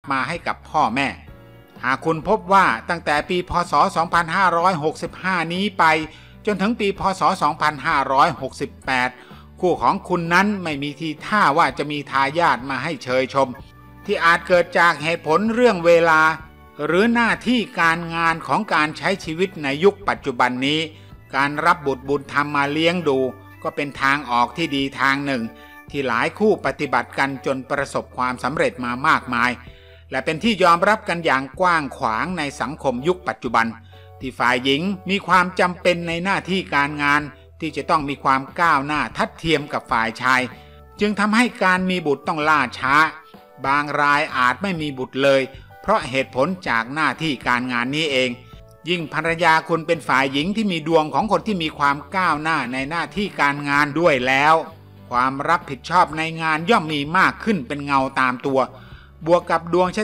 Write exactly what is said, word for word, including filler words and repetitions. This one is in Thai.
มาให้กับพ่อแม่หากคุณพบว่าตั้งแต่ปีพ.ศ. สองพันห้าร้อยหกสิบห้านี้ไปจนถึงปีพ.ศ. สองพันห้าร้อยหกสิบแปดคู่ของคุณนั้นไม่มีทีท่าว่าจะมีทายาทมาให้เชยชมที่อาจเกิดจากเหตุผลเรื่องเวลาหรือหน้าที่การงานของการใช้ชีวิตในยุคปัจจุบันนี้การรับบุตรบุญธรรมมาเลี้ยงดูก็เป็นทางออกที่ดีทางหนึ่งที่หลายคู่ปฏิบัติกันจนประสบความสำเร็จมามากมายและเป็นที่ยอมรับกันอย่างกว้างขวางในสังคมยุคปัจจุบันที่ฝ่ายหญิงมีความจำเป็นในหน้าที่การงานที่จะต้องมีความก้าวหน้าทัดเทียมกับฝ่ายชายจึงทำให้การมีบุตรต้องล่าช้าบางรายอาจไม่มีบุตรเลยเพราะเหตุผลจากหน้าที่การงานนี้เองยิ่งภรรยาคุณเป็นฝ่ายหญิงที่มีดวงของคนที่มีความก้าวหน้าในหน้าที่การงานด้วยแล้วความรับผิดชอบในงานย่อมมีมากขึ้นเป็นเงาตามตัวบวกกับดวงชะ